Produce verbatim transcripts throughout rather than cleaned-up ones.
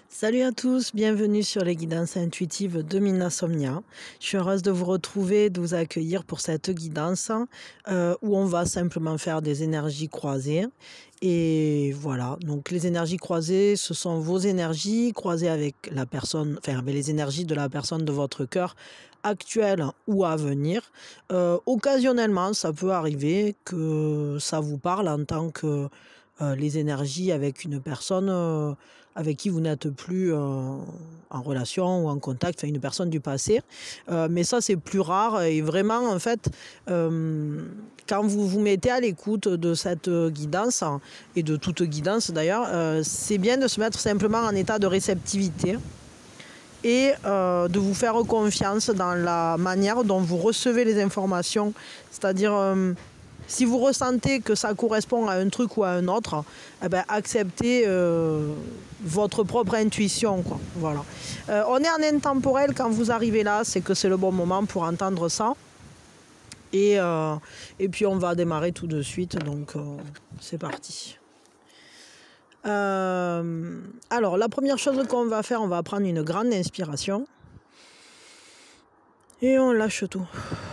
Salut à tous, bienvenue sur les guidances intuitives de Minasomnia. Je suis heureuse de vous retrouver, de vous accueillir pour cette guidance euh, où on va simplement faire des énergies croisées. Et voilà, donc les énergies croisées, ce sont vos énergies croisées avec la personne, enfin avec les énergies de la personne de votre cœur actuelle ou à venir. Euh, occasionnellement, ça peut arriver que ça vous parle en tant que euh, les énergies avec une personne euh, avec qui vous n'êtes plus euh, en relation ou en contact, enfin une personne du passé. Euh, mais ça, c'est plus rare et vraiment, en fait, euh, quand vous vous mettez à l'écoute de cette guidance, et de toute guidance d'ailleurs, euh, c'est bien de se mettre simplement en état de réceptivité et euh, de vous faire confiance dans la manière dont vous recevez les informations. C'est-à-dire, euh, si vous ressentez que ça correspond à un truc ou à un autre, eh ben, acceptez euh, votre propre intuition, quoi. Voilà. Euh, on est en intemporel quand vous arrivez là, c'est que c'est le bon moment pour entendre ça. Et, euh, et puis on va démarrer tout de suite, donc euh, c'est parti. Euh, alors, la première chose qu'on va faire, on va prendre une grande inspiration. Et on lâche tout.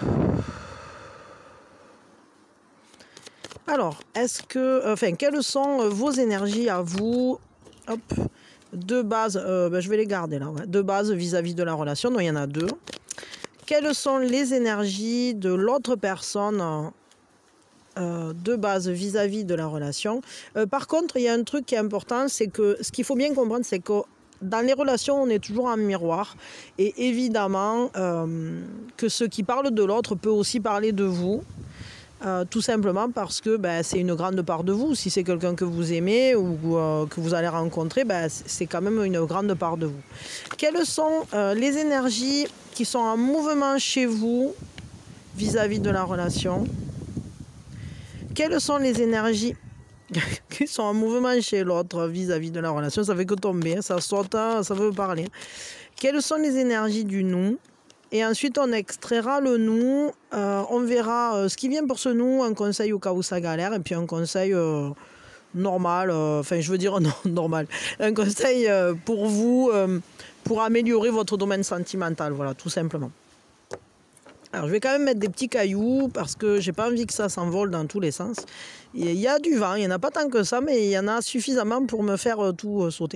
Alors, est-ce que, enfin, quelles sont vos énergies à vous, hop, de base, euh, ben, je vais les garder là, ouais, de base vis-à-vis de la relation, donc il y en a deux. Quelles sont les énergies de l'autre personne euh, de base vis-à-vis de la relation? euh, Par contre, il y a un truc qui est important, c'est que ce qu'il faut bien comprendre, c'est que dans les relations, on est toujours en miroir. Et évidemment, euh, que ce qui parle de l'autre peut aussi parler de vous. Euh, tout simplement parce que ben, c'est une grande part de vous. Si c'est quelqu'un que vous aimez ou euh, que vous allez rencontrer, ben, c'est quand même une grande part de vous. Quelles sont euh, les énergies qui sont en mouvement chez vous vis-à-vis de la relation? Quelles sont les énergies qui sont en mouvement chez l'autre vis-à-vis de la relation? Ça fait que tomber, ça saute, ça veut parler. Quelles sont les énergies du nous? Et ensuite, on extraira le nous, euh, on verra euh, ce qui vient pour ce nous, un conseil au cas où ça galère, et puis un conseil euh, normal, euh, enfin je veux dire non, normal, un conseil euh, pour vous, euh, pour améliorer votre domaine sentimental, voilà, tout simplement. Alors je vais quand même mettre des petits cailloux, parce que j'ai pas envie que ça s'envole dans tous les sens. Il y a du vent, il n'y en a pas tant que ça, mais il y en a suffisamment pour me faire euh, tout euh, sauter.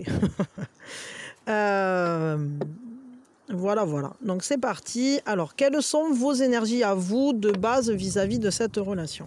euh... Voilà, voilà. Donc c'est parti. Alors, quelles sont vos énergies à vous de base vis-à-vis de cette relation?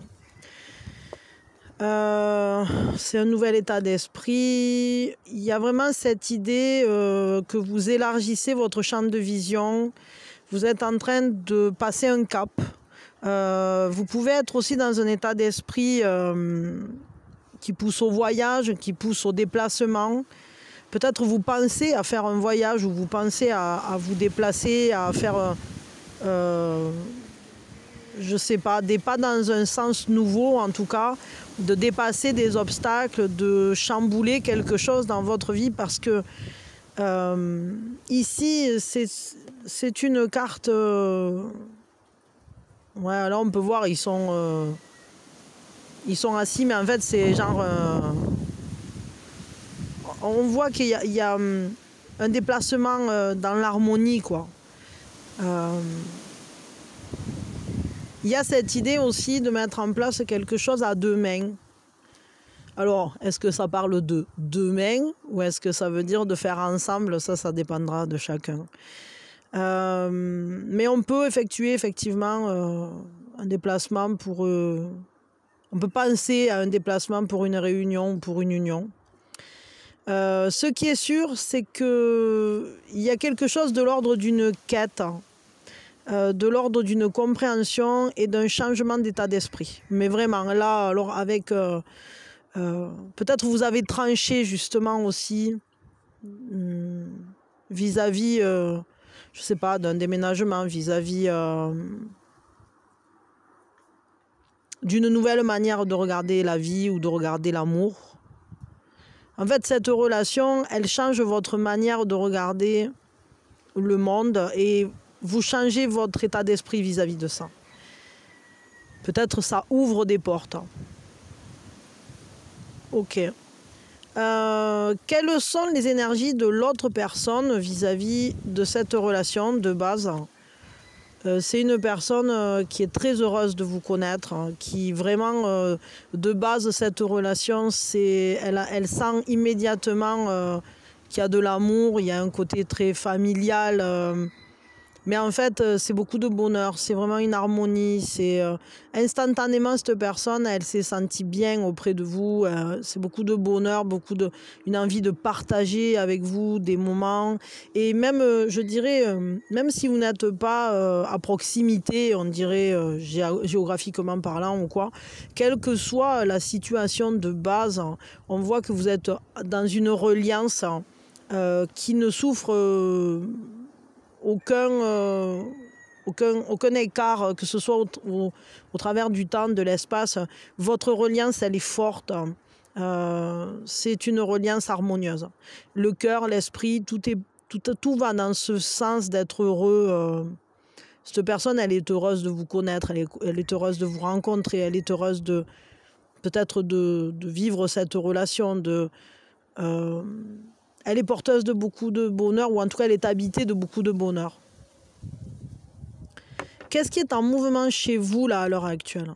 euh, C'est un nouvel état d'esprit. Il y a vraiment cette idée euh, que vous élargissez votre champ de vision. Vous êtes en train de passer un cap. Euh, vous pouvez être aussi dans un état d'esprit euh, qui pousse au voyage, qui pousse au déplacement. Peut-être vous pensez à faire un voyage ou vous pensez à, à vous déplacer, à faire, euh, je ne sais pas, des pas dans un sens nouveau en tout cas, de dépasser des obstacles, de chambouler quelque chose dans votre vie parce que euh, ici, c'est une carte... Euh, ouais, là on peut voir, ils sont, euh, ils sont assis, mais en fait c'est genre... Euh, on voit qu'il y a, il y a um, un déplacement euh, dans l'harmonie, quoi. Euh, il y a cette idée aussi de mettre en place quelque chose à deux mains. Alors, est-ce que ça parle de deux mains ou est-ce que ça veut dire de faire ensemble? Ça, ça dépendra de chacun. Euh, mais on peut effectuer effectivement euh, un déplacement pour... Euh, on peut penser à un déplacement pour une réunion ou pour une union. Euh, ce qui est sûr, c'est qu'il y a quelque chose de l'ordre d'une quête, euh, de l'ordre d'une compréhension et d'un changement d'état d'esprit. Mais vraiment, là, alors avec... Euh, euh, peut-être vous avez tranché justement aussi vis-à-vis, hum, euh, je ne sais pas, d'un déménagement, vis-à-vis euh, d'une nouvelle manière de regarder la vie ou de regarder l'amour. En fait, cette relation, elle change votre manière de regarder le monde et vous changez votre état d'esprit vis-à-vis de ça. Peut-être ça ouvre des portes. Ok. Euh, quelles sont les énergies de l'autre personne vis-à-vis de cette relation de base? euh, C'est une personne euh, qui est très heureuse de vous connaître, hein, qui vraiment, euh, de base, cette relation, c'est, elle, a- elle sent immédiatement euh, qu'il y a de l'amour, il y a un côté très familial. euh, Mais en fait, euh, c'est beaucoup de bonheur, c'est vraiment une harmonie. C'est euh, instantanément, cette personne, elle s'est sentie bien auprès de vous. euh, c'est beaucoup de bonheur, beaucoup de, une envie de partager avec vous des moments. Et même, euh, je dirais, euh, même si vous n'êtes pas euh, à proximité, on dirait euh, géa- géographiquement parlant ou quoi, quelle que soit la situation de base, hein, on voit que vous êtes dans une reliance euh, qui ne souffre euh, aucun, euh, aucun, aucun écart, que ce soit au, au, au travers du temps, de l'espace. Votre reliance, elle est forte. Euh, c'est une reliance harmonieuse. Le cœur, l'esprit, tout, est, tout, tout va dans ce sens d'être heureux. Euh, cette personne, elle est heureuse de vous connaître, elle est, elle est heureuse de vous rencontrer, elle est heureuse de peut-être de, de vivre cette relation, de... Euh, elle est porteuse de beaucoup de bonheur, ou en tout cas, elle est habitée de beaucoup de bonheur. Qu'est-ce qui est en mouvement chez vous, là, à l'heure actuelle?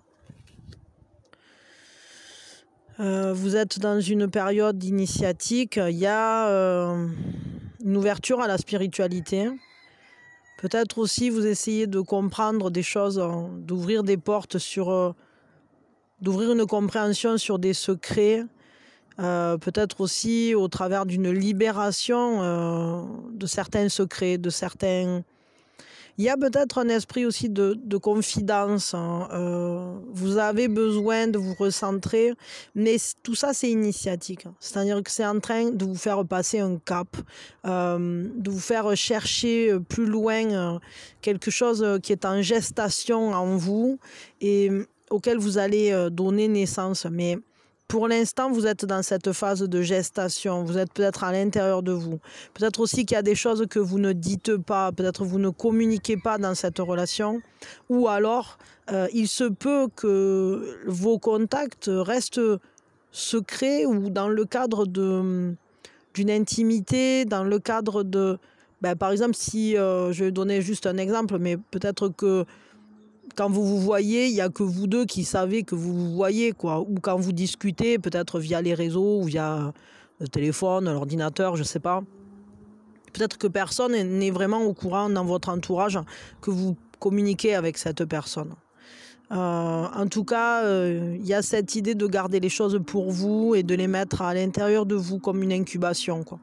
euh, Vous êtes dans une période initiatique. Il y a euh, une ouverture à la spiritualité. Peut-être aussi, vous essayez de comprendre des choses, hein, d'ouvrir des portes sur... Euh, d'ouvrir une compréhension sur des secrets. Euh, peut-être aussi au travers d'une libération euh, de certains secrets, de certains... Il y a peut-être un esprit aussi de, de confidence. Hein. Euh, vous avez besoin de vous recentrer, mais tout ça, c'est initiatique. C'est-à-dire que c'est en train de vous faire passer un cap, euh, de vous faire chercher plus loin euh, quelque chose qui est en gestation en vous et auquel vous allez euh, donner naissance. Mais pour l'instant, vous êtes dans cette phase de gestation. Vous êtes peut-être à l'intérieur de vous. Peut-être aussi qu'il y a des choses que vous ne dites pas. Peut-être vous ne communiquez pas dans cette relation. Ou alors, euh, il se peut que vos contacts restent secrets ou dans le cadre de, d'une intimité, dans le cadre de... Ben, par exemple, si euh, je vais donner juste un exemple, mais peut-être que quand vous vous voyez, il n'y a que vous deux qui savez que vous vous voyez, quoi. Ou quand vous discutez, peut-être via les réseaux ou via le téléphone, l'ordinateur, je ne sais pas. Peut-être que personne n'est vraiment au courant dans votre entourage que vous communiquez avec cette personne. Euh, en tout cas, il euh, y a cette idée de garder les choses pour vous et de les mettre à l'intérieur de vous comme une incubation, quoi.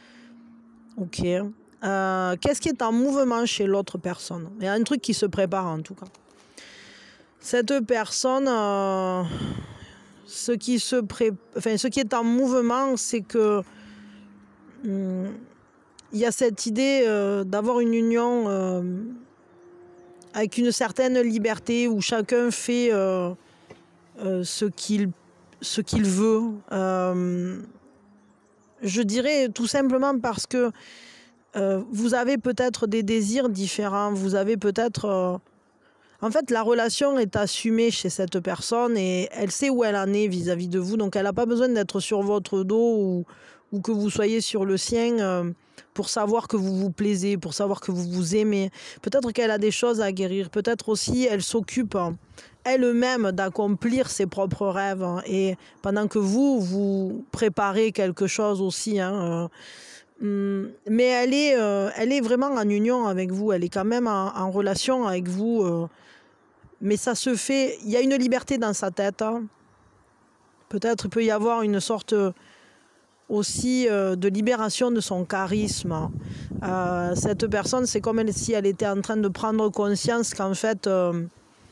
Ok. Euh, qu'est-ce qui est en mouvement chez l'autre personne? Il y a un truc qui se prépare en tout cas. Cette personne, euh, ce, qui se pré... enfin, ce qui est en mouvement, c'est que hum, il y a cette idée euh, d'avoir une union euh, avec une certaine liberté où chacun fait euh, euh, ce qu'il ce qu'il veut. Euh, je dirais tout simplement parce que euh, vous avez peut-être des désirs différents, vous avez peut-être... Euh, En fait, la relation est assumée chez cette personne et elle sait où elle en est vis-à-vis de vous. Donc, elle n'a pas besoin d'être sur votre dos ou, ou que vous soyez sur le sien euh, pour savoir que vous vous plaisez, pour savoir que vous vous aimez. Peut-être qu'elle a des choses à guérir. Peut-être aussi, elle s'occupe hein, elle-même d'accomplir ses propres rêves. Hein, et pendant que vous, vous préparez quelque chose aussi. Hein, euh, mais elle est, euh, elle est vraiment en union avec vous. Elle est quand même en, en relation avec vous. Euh, Mais ça se fait, il y a une liberté dans sa tête. Hein. Peut-être il peut y avoir une sorte aussi euh, de libération de son charisme. Euh, cette personne, c'est comme si elle était en train de prendre conscience qu'en fait, euh,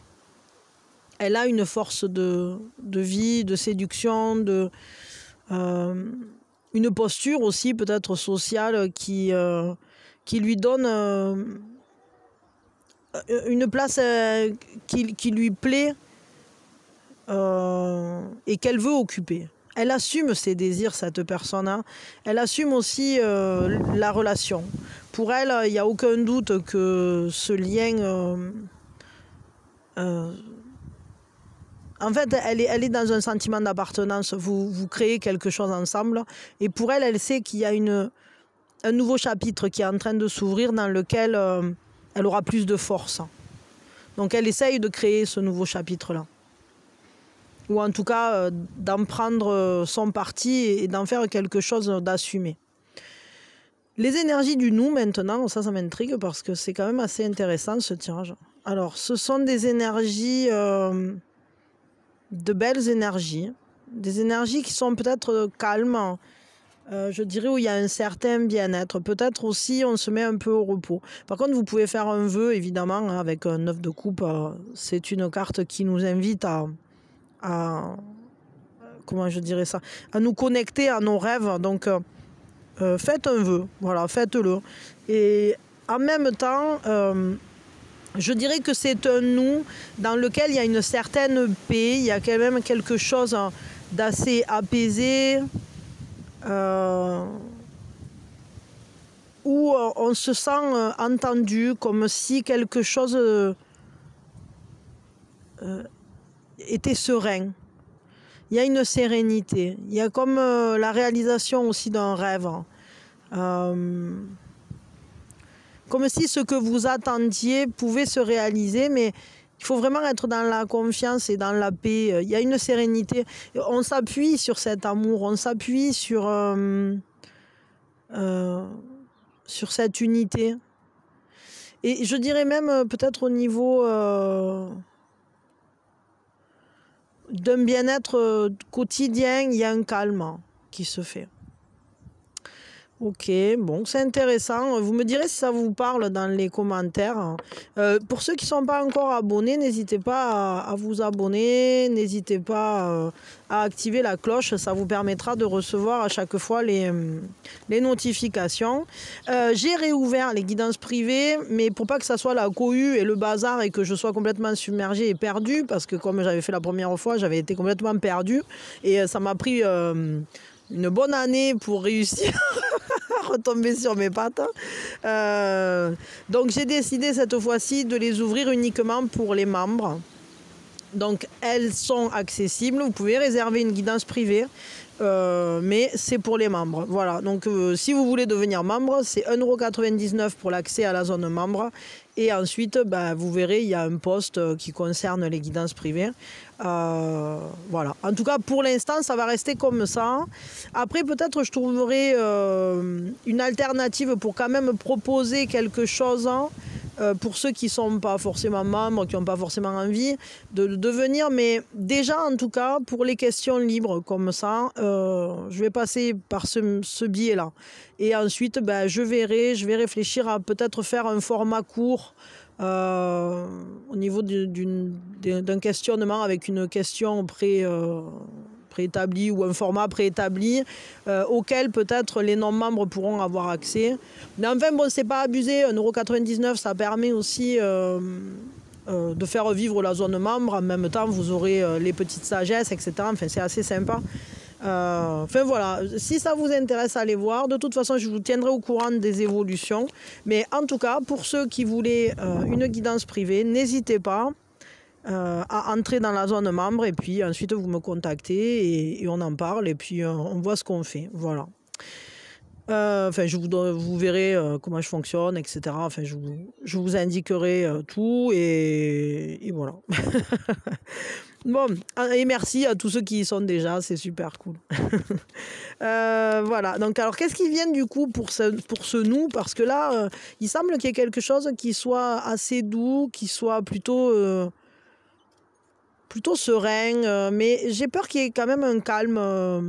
elle a une force de, de vie, de séduction, de, euh, une posture aussi peut-être sociale qui, euh, qui lui donne... Euh, une place euh, qui, qui lui plaît euh, et qu'elle veut occuper. Elle assume ses désirs, cette personne. Hein. Elle assume aussi euh, la relation. Pour elle, il n'y a aucun doute que ce lien euh, euh, En fait, elle est, elle est dans un sentiment d'appartenance. Vous, vous créez quelque chose ensemble. Et pour elle, elle sait qu'il y a une, un nouveau chapitre qui est en train de s'ouvrir dans lequel euh, elle aura plus de force. Donc elle essaye de créer ce nouveau chapitre-là. Ou en tout cas, euh, d'en prendre son parti et d'en faire quelque chose d'assumé. Les énergies du nous maintenant, ça, ça m'intrigue parce que c'est quand même assez intéressant ce tirage. Alors, ce sont des énergies, euh, de belles énergies, des énergies qui sont peut-être calmes, euh, je dirais où il y a un certain bien-être. Peut-être aussi on se met un peu au repos. Par contre, vous pouvez faire un vœu, évidemment, hein, avec un neuf de coupe. Euh, c'est une carte qui nous invite à, à, comment je dirais ça, à nous connecter à nos rêves. Donc, euh, Euh, faites un vœu, voilà, faites-le. Et en même temps, euh, je dirais que c'est un nous dans lequel il y a une certaine paix, il y a quand même quelque chose d'assez apaisé, euh, où on se sent entendu, comme si quelque chose euh, était serein. Il y a une sérénité. Il y a comme euh, la réalisation aussi d'un rêve. Euh, comme si ce que vous attendiez pouvait se réaliser, mais il faut vraiment être dans la confiance et dans la paix. Il y a une sérénité. On s'appuie sur cet amour, on s'appuie sur, euh, euh, sur cette unité. Et je dirais même peut-être au niveau... Euh, d'un bien-être quotidien, il y a un calme qui se fait. Ok, bon, c'est intéressant. Vous me direz si ça vous parle dans les commentaires. Euh, pour ceux qui ne sont pas encore abonnés, n'hésitez pas à, à vous abonner, n'hésitez pas euh, à activer la cloche. Ça vous permettra de recevoir à chaque fois les, les notifications. Euh, j'ai réouvert les guidances privées, mais pour pas que ça soit la cohue et le bazar et que je sois complètement submergée et perdue, parce que comme j'avais fait la première fois, j'avais été complètement perdue. Et ça m'a pris... Euh, une bonne année pour réussir à retomber sur mes pattes. Euh, donc j'ai décidé cette fois-ci de les ouvrir uniquement pour les membres. Donc elles sont accessibles, vous pouvez réserver une guidance privée, euh, mais c'est pour les membres. Voilà, donc euh, si vous voulez devenir membre, c'est un euro quatre-vingt-dix-neuf pour l'accès à la zone membre. Et ensuite, bah, vous verrez, il y a un post qui concerne les guidances privées. Euh, voilà. En tout cas, pour l'instant, ça va rester comme ça. Après, peut-être je trouverai euh, une alternative pour quand même proposer quelque chose euh, pour ceux qui ne sont pas forcément membres, qui n'ont pas forcément envie de, de devenir. Mais déjà, en tout cas, pour les questions libres comme ça, euh, je vais passer par ce, ce biais-là. Et ensuite, ben, je verrai, je vais réfléchir à peut-être faire un format court euh, au niveau d'un questionnement avec une question pré, euh, préétablie ou un format préétabli euh, auquel peut-être les non-membres pourront avoir accès. Mais enfin, bon, c'est pas abusé, un euro quatre-vingt-dix-neuf, ça permet aussi euh, euh, de faire vivre la zone membre. En même temps, vous aurez euh, les petites sagesses, et cetera. Enfin, c'est assez sympa. Euh, enfin voilà, si ça vous intéresse, allez voir. De toute façon, je vous tiendrai au courant des évolutions. Mais en tout cas, pour ceux qui voulaient euh, une guidance privée, n'hésitez pas euh, à entrer dans la zone membre. Et puis ensuite, vous me contactez et, et on en parle. Et puis euh, on voit ce qu'on fait. Voilà. Euh, enfin, je vous, vous verrez euh, comment je fonctionne, et cetera. Enfin, je vous, je vous indiquerai euh, tout et, et voilà. Bon, et merci à tous ceux qui y sont déjà, c'est super cool. euh, voilà, donc alors qu'est-ce qui vient du coup pour ce, pour ce nous? Parce que là, euh, il semble qu'il y ait quelque chose qui soit assez doux, qui soit plutôt, euh, plutôt serein, euh, mais j'ai peur qu'il y ait quand même un calme. Euh,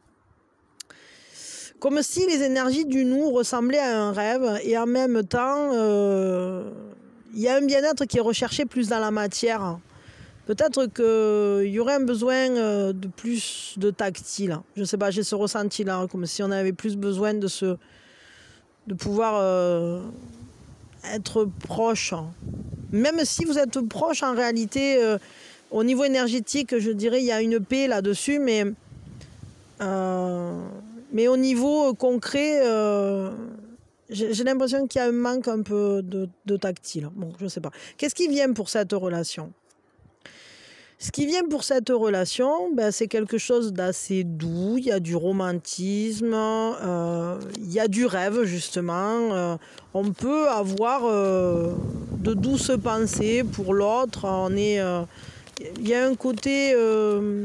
comme si les énergies du nous ressemblaient à un rêve et en même temps, euh, il y a un bien-être qui est recherché plus dans la matière. Peut-être qu'il y aurait un besoin de plus de tactile. Je ne sais pas, j'ai ce ressenti-là, comme si on avait plus besoin de, se, de pouvoir euh, être proche. Même si vous êtes proche, en réalité, euh, au niveau énergétique, je dirais, il y a une paix là-dessus, mais, euh, mais au niveau concret, euh, j'ai l'impression qu'il y a un manque un peu de, de tactile. Bon, je ne sais pas. Qu'est-ce qui vient pour cette relation ? Ce qui vient pour cette relation, ben, c'est quelque chose d'assez doux, il y a du romantisme, euh, il y a du rêve justement. Euh, on peut avoir euh, de douces pensées pour l'autre. On est, euh, il y a un côté euh,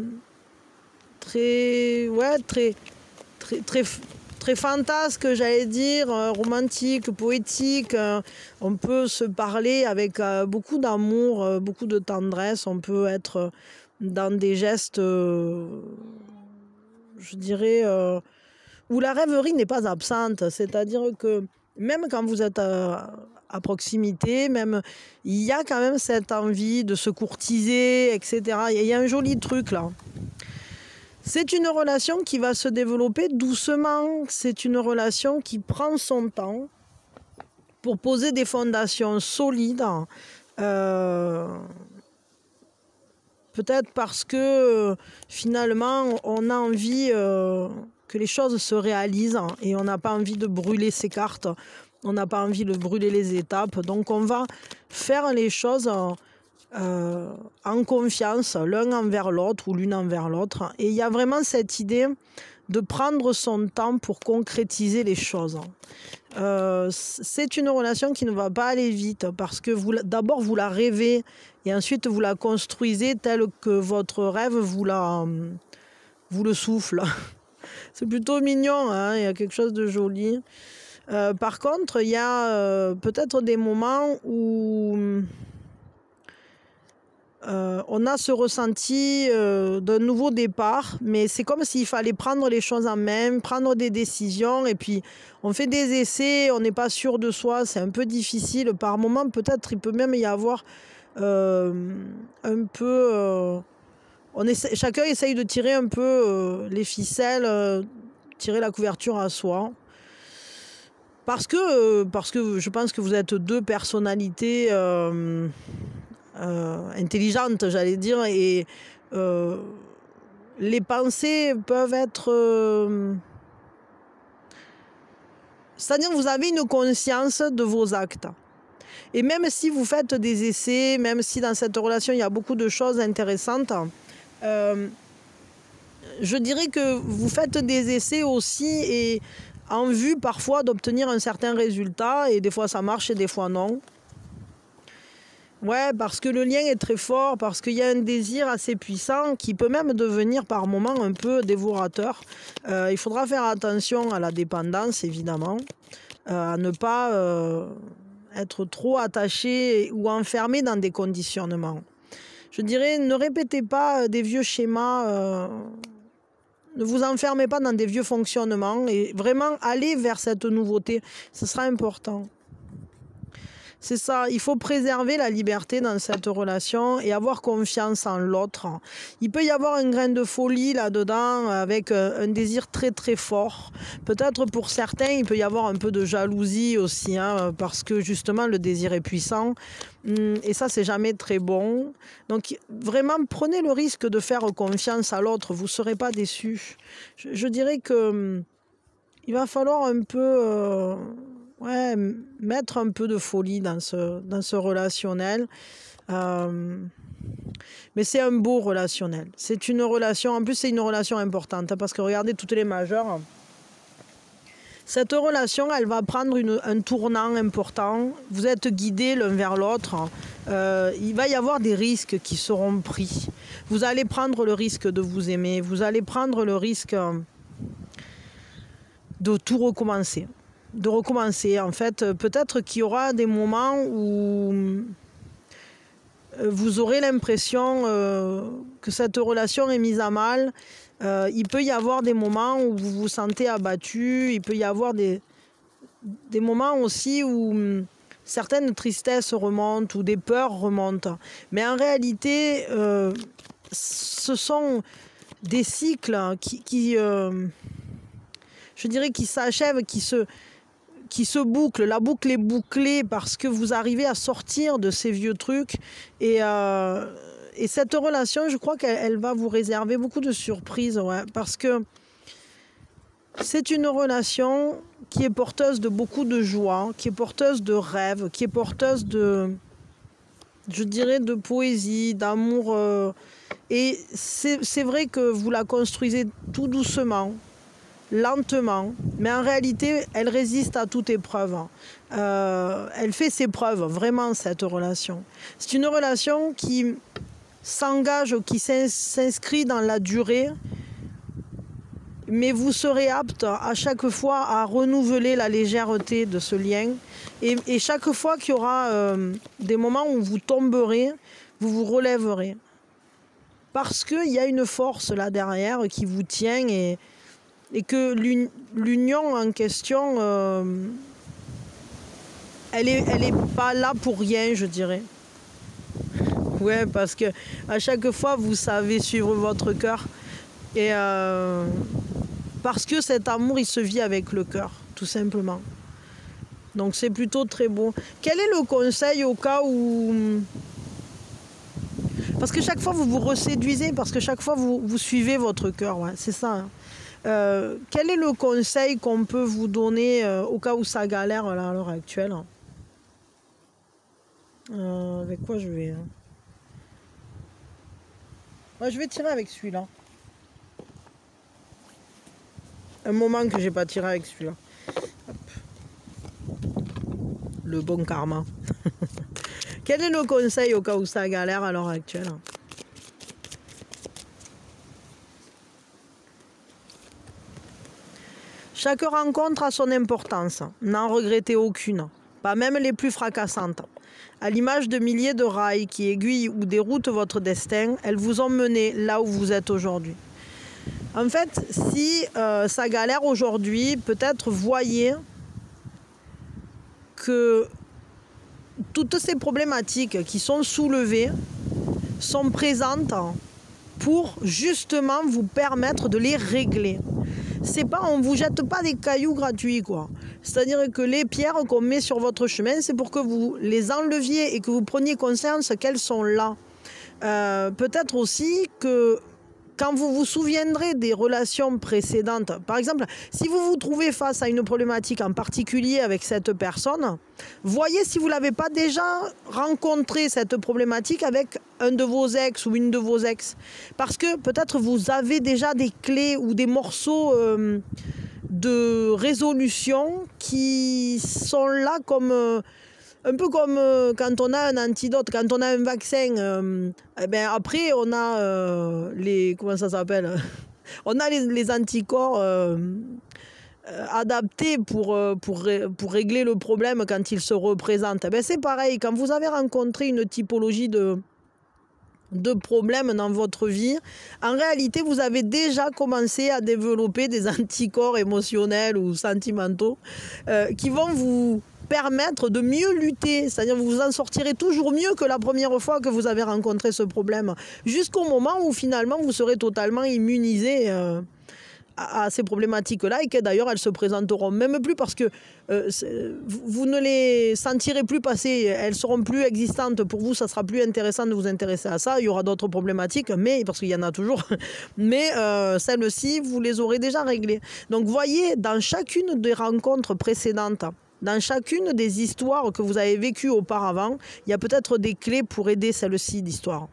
très, ouais, très, très, très, très fantasque, j'allais dire, euh, romantique, poétique. Euh, on peut se parler avec euh, beaucoup d'amour, euh, beaucoup de tendresse. On peut être dans des gestes, euh, je dirais, euh, où la rêverie n'est pas absente. C'est-à-dire que même quand vous êtes à, à proximité, même, il y a quand même cette envie de se courtiser, et cetera. Il y a un joli truc là. C'est une relation qui va se développer doucement. C'est une relation qui prend son temps pour poser des fondations solides. Euh, Peut-être parce que finalement, on a envie euh, que les choses se réalisent et on n'a pas envie de brûler ses cartes. On n'a pas envie de brûler les étapes. Donc on va faire les choses Euh, en confiance, l'un envers l'autre ou l'une envers l'autre. Et il y a vraiment cette idée de prendre son temps pour concrétiser les choses. Euh, c'est une relation qui ne va pas aller vite parce que vous, d'abord vous la rêvez et ensuite vous la construisez telle que votre rêve vous, la, vous le souffle. C'est plutôt mignon, hein, il y a quelque chose de joli. Euh, par contre, il y a euh, peut-être des moments où Euh, on a ce ressenti euh, d'un nouveau départ, mais c'est comme s'il fallait prendre les choses en main, prendre des décisions, et puis on fait des essais, on n'est pas sûr de soi, c'est un peu difficile. Par moment, peut-être il peut même y avoir euh, un peu... Euh, on essaie, chacun essaye de tirer un peu euh, les ficelles, euh, tirer la couverture à soi. Parce que, euh, parce que je pense que vous êtes deux personnalités... Euh, Euh, intelligente, j'allais dire, et euh, les pensées peuvent être... Euh, c'est-à-dire que vous avez une conscience de vos actes. Et même si vous faites des essais, même si dans cette relation il y a beaucoup de choses intéressantes, euh, je dirais que vous faites des essais aussi et en vue parfois d'obtenir un certain résultat, et des fois ça marche et des fois non. Ouais, parce que le lien est très fort, parce qu'il y a un désir assez puissant qui peut même devenir par moments un peu dévorateur. Euh, il faudra faire attention à la dépendance, évidemment, euh, à ne pas euh, être trop attaché ou enfermé dans des conditionnements. Je dirais, ne répétez pas des vieux schémas, euh, ne vous enfermez pas dans des vieux fonctionnements et vraiment allez vers cette nouveauté, ce sera important. C'est ça, il faut préserver la liberté dans cette relation et avoir confiance en l'autre. Il peut y avoir un grain de folie là-dedans avec un désir très très fort. Peut-être pour certains, il peut y avoir un peu de jalousie aussi, hein, parce que justement le désir est puissant. Et ça, c'est jamais très bon. Donc vraiment, prenez le risque de faire confiance à l'autre, vous ne serez pas déçus. Je, je dirais que il va falloir un peu... Euh, Ouais, mettre un peu de folie dans ce, dans ce relationnel. Euh, mais c'est un beau relationnel. C'est une relation, en plus c'est une relation importante, parce que regardez toutes les majeures. Cette relation, elle va prendre une, un tournant important. Vous êtes guidés l'un vers l'autre. Euh, il va y avoir des risques qui seront pris. Vous allez prendre le risque de vous aimer. Vous allez prendre le risque de tout recommencer. de recommencer. En fait, peut-être qu'il y aura des moments où vous aurez l'impression euh, que cette relation est mise à mal. Euh, il peut y avoir des moments où vous vous sentez abattu. Il peut y avoir des, des moments aussi où certaines tristesses remontent ou des peurs remontent. Mais en réalité, euh, ce sont des cycles qui, qui euh, je dirais, qui s'achèvent, qui se... qui se boucle, la boucle est bouclée parce que vous arrivez à sortir de ces vieux trucs et, euh, et cette relation, je crois qu'elle va vous réserver beaucoup de surprises, ouais, parce que c'est une relation qui est porteuse de beaucoup de joie, qui est porteuse de rêves, qui est porteuse de, je dirais, de poésie, d'amour, euh, Et c'est vrai que vous la construisez tout doucement, lentement, mais en réalité, elle résiste à toute épreuve. Euh, elle fait ses preuves, vraiment, cette relation. C'est une relation qui s'engage, qui s'inscrit dans la durée, mais vous serez apte à chaque fois à renouveler la légèreté de ce lien. Et, et chaque fois qu'il y aura euh, des moments où vous tomberez, vous vous relèverez. Parce qu'il y a une force là derrière qui vous tient et, et que l'union en question, euh, elle n'est elle est pas là pour rien, je dirais. Ouais, parce que à chaque fois, vous savez suivre votre cœur. Et euh, parce que cet amour, il se vit avec le cœur, tout simplement. Donc c'est plutôt très beau. Quel est le conseil au cas où... Parce que chaque fois, vous vous reséduisez, parce que chaque fois, vous, vous suivez votre cœur. Ouais, c'est ça. Hein. Euh, quel est le conseil qu'on peut vous donner euh, au cas où ça galère là, à l'heure actuelle? euh, Avec quoi je vais... Hein. Ouais, je vais tirer avec celui-là. Un moment que j'ai pas tiré avec celui-là. Le bon karma. Quel est le conseil au cas où ça galère à l'heure actuelle? Chaque rencontre a son importance. N'en regrettez aucune. Pas même les plus fracassantes. À l'image de milliers de rails qui aiguillent ou déroutent votre destin, elles vous ont mené là où vous êtes aujourd'hui. En fait, si euh, ça galère aujourd'hui, peut-être voyez que toutes ces problématiques qui sont soulevées sont présentes pour justement vous permettre de les régler. C'est pas, on vous jette pas des cailloux gratuits, quoi. C'est-à-dire que les pierres qu'on met sur votre chemin, c'est pour que vous les enleviez et que vous preniez conscience qu'elles sont là. Euh, peut-être aussi que quand vous vous souviendrez des relations précédentes, par exemple, si vous vous trouvez face à une problématique en particulier avec cette personne, voyez si vous ne l'avez pas déjà rencontré, cette problématique, avec un de vos ex ou une de vos ex. Parce que peut-être vous avez déjà des clés ou des morceaux euh, de résolution qui sont là comme... Euh, un peu comme euh, quand on a un antidote, quand on a un vaccin, euh, eh ben après on a euh, les... Comment ça s'appelle? On a les, les anticorps euh, euh, adaptés pour, euh, pour, pour régler le problème quand il se représente. Eh ben c'est pareil, quand vous avez rencontré une typologie de, de problèmes dans votre vie, en réalité vous avez déjà commencé à développer des anticorps émotionnels ou sentimentaux euh, qui vont vous permettre de mieux lutter, c'est-à-dire vous vous en sortirez toujours mieux que la première fois que vous avez rencontré ce problème, jusqu'au moment où finalement vous serez totalement immunisé euh, à, à ces problématiques-là et que d'ailleurs elles se présenteront même plus parce que euh, vous ne les sentirez plus passer, elles seront plus existantes pour vous, ça sera plus intéressant de vous intéresser à ça, il y aura d'autres problématiques, mais parce qu'il y en a toujours, mais euh, celles-ci vous les aurez déjà réglées. Donc voyez, dans chacune des rencontres précédentes, dans chacune des histoires que vous avez vécues auparavant, il y a peut-être des clés pour aider celle-ci d'histoire.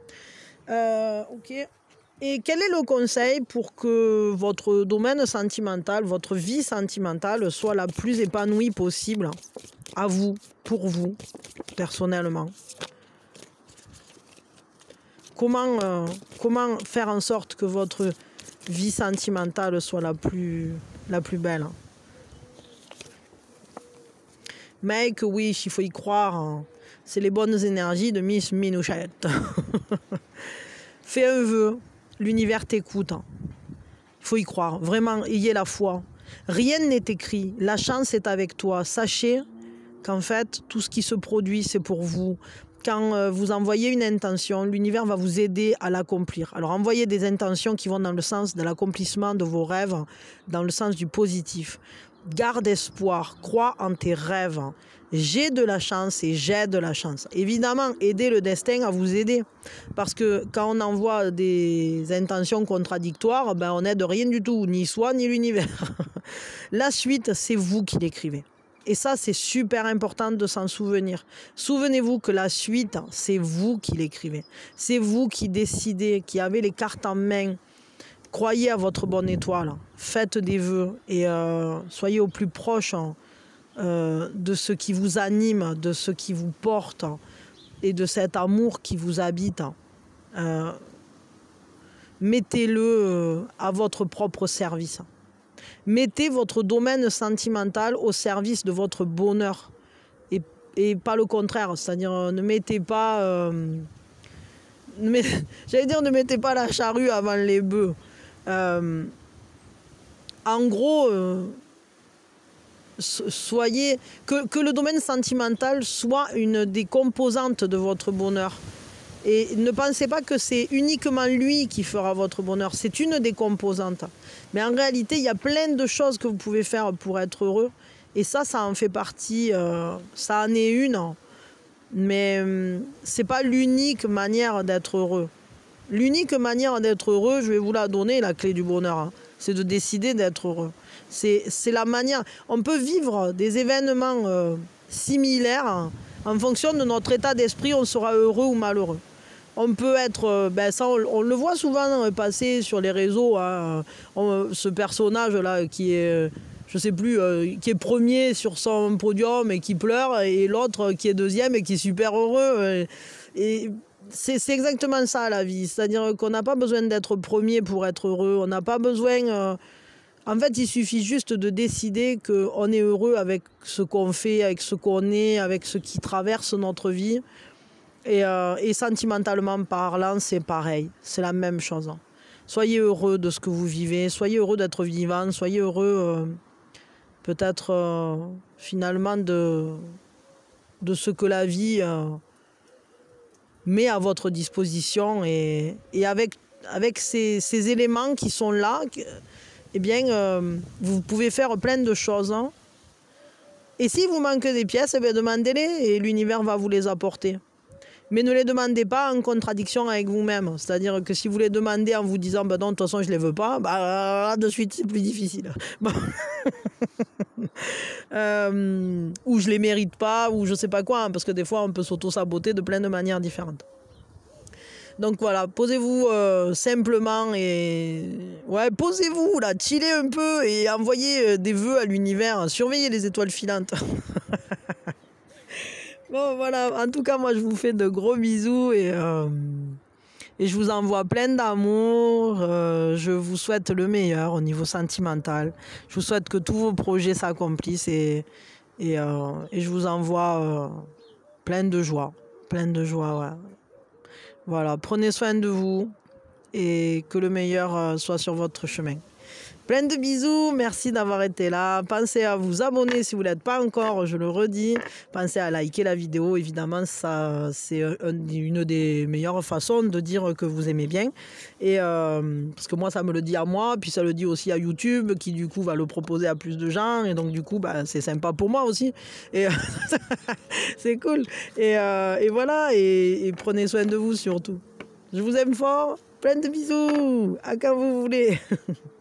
Euh, ok. Et quel est le conseil pour que votre domaine sentimental, votre vie sentimentale soit la plus épanouie possible à vous, pour vous, personnellement? Comment, euh, comment faire en sorte que votre vie sentimentale soit la plus, la plus belle? Make wish, il faut y croire. Hein. C'est les bonnes énergies de Miss Minouchette. Fais un vœu, l'univers t'écoute. Il faut y croire, vraiment, ayez la foi. Rien n'est écrit, la chance est avec toi. Sachez qu'en fait, tout ce qui se produit, c'est pour vous. Quand euh, vous envoyez une intention, l'univers va vous aider à l'accomplir. Alors envoyez des intentions qui vont dans le sens de l'accomplissement de vos rêves, dans le sens du positif. Garde espoir, crois en tes rêves. J'ai de la chance et j'ai de la chance. Évidemment, aidez le destin à vous aider. Parce que quand on envoie des intentions contradictoires, ben on n'aide rien du tout, ni soi, ni l'univers. La suite, c'est vous qui l'écrivez. Et ça, c'est super important de s'en souvenir. Souvenez-vous que la suite, c'est vous qui l'écrivez. C'est vous qui décidez, qui avez les cartes en main. Croyez à votre bonne étoile. Faites des vœux et euh, soyez au plus proche hein, euh, de ce qui vous anime, de ce qui vous porte et de cet amour qui vous habite. Euh, Mettez-le à votre propre service. Mettez votre domaine sentimental au service de votre bonheur et, et pas le contraire. C'est-à-dire, ne mettez pas... Euh, J'allais dire, ne mettez pas la charrue avant les bœufs. Euh, en gros, euh, soyez... Que, que le domaine sentimental soit une des composantes de votre bonheur. Et ne pensez pas que c'est uniquement lui qui fera votre bonheur. C'est une des composantes. Mais en réalité, il y a plein de choses que vous pouvez faire pour être heureux. Et ça, ça en fait partie. Euh, ça en est une. Mais euh, ce n'est pas l'unique manière d'être heureux. L'unique manière d'être heureux, je vais vous la donner, la clé du bonheur. Hein, c'est de décider d'être heureux. C'est la manière... On peut vivre des événements euh, similaires. Hein, en fonction de notre état d'esprit, on sera heureux ou malheureux. On peut être, ben ça on, on le voit souvent passer sur les réseaux, hein, on, ce personnage-là qui est, je sais plus, euh, qui est premier sur son podium et qui pleure, et l'autre qui est deuxième et qui est super heureux. Et c'est exactement ça la vie, c'est-à-dire qu'on n'a pas besoin d'être premier pour être heureux, on n'a pas besoin... Euh, en fait, il suffit juste de décider qu'on est heureux avec ce qu'on fait, avec ce qu'on est, avec ce qui traverse notre vie. Et, euh, et sentimentalement parlant, c'est pareil, c'est la même chose. Soyez heureux de ce que vous vivez, soyez heureux d'être vivant, soyez heureux euh, peut-être euh, finalement de, de ce que la vie euh, met à votre disposition. Et, et avec, avec ces, ces éléments qui sont là, eh bien, euh, vous pouvez faire plein de choses. Hein. Et si vous manquez des pièces, eh bien, demandez-les et l'univers va vous les apporter. Mais ne les demandez pas en contradiction avec vous-même. C'est-à-dire que si vous les demandez en vous disant bah « non, de toute façon, je ne les veux pas », bah, là, de suite, c'est plus difficile. Bon. euh, ou je ne les mérite pas, ou je ne sais pas quoi, hein, parce que des fois, on peut s'auto-saboter de plein de manières différentes. Donc voilà, posez-vous euh, simplement et... Ouais, posez-vous, là, chillez un peu et envoyez des vœux à l'univers. Surveillez les étoiles filantes. Bon, voilà, en tout cas, moi, je vous fais de gros bisous et, euh, et je vous envoie plein d'amour. Euh, je vous souhaite le meilleur au niveau sentimental. Je vous souhaite que tous vos projets s'accomplissent et, et, euh, et je vous envoie euh, plein de joie. Plein de joie, ouais. Voilà, prenez soin de vous et que le meilleur euh, soit sur votre chemin. Plein de bisous, merci d'avoir été là. Pensez à vous abonner si vous ne l'êtes pas encore, je le redis. Pensez à liker la vidéo, évidemment, ça c'est une des meilleures façons de dire que vous aimez bien. Et euh, parce que moi, ça me le dit à moi, puis ça le dit aussi à YouTube, qui du coup va le proposer à plus de gens. Et donc du coup, bah, c'est sympa pour moi aussi. Et c'est cool. Et, euh, et voilà, et, et prenez soin de vous surtout. Je vous aime fort, plein de bisous, à quand vous voulez.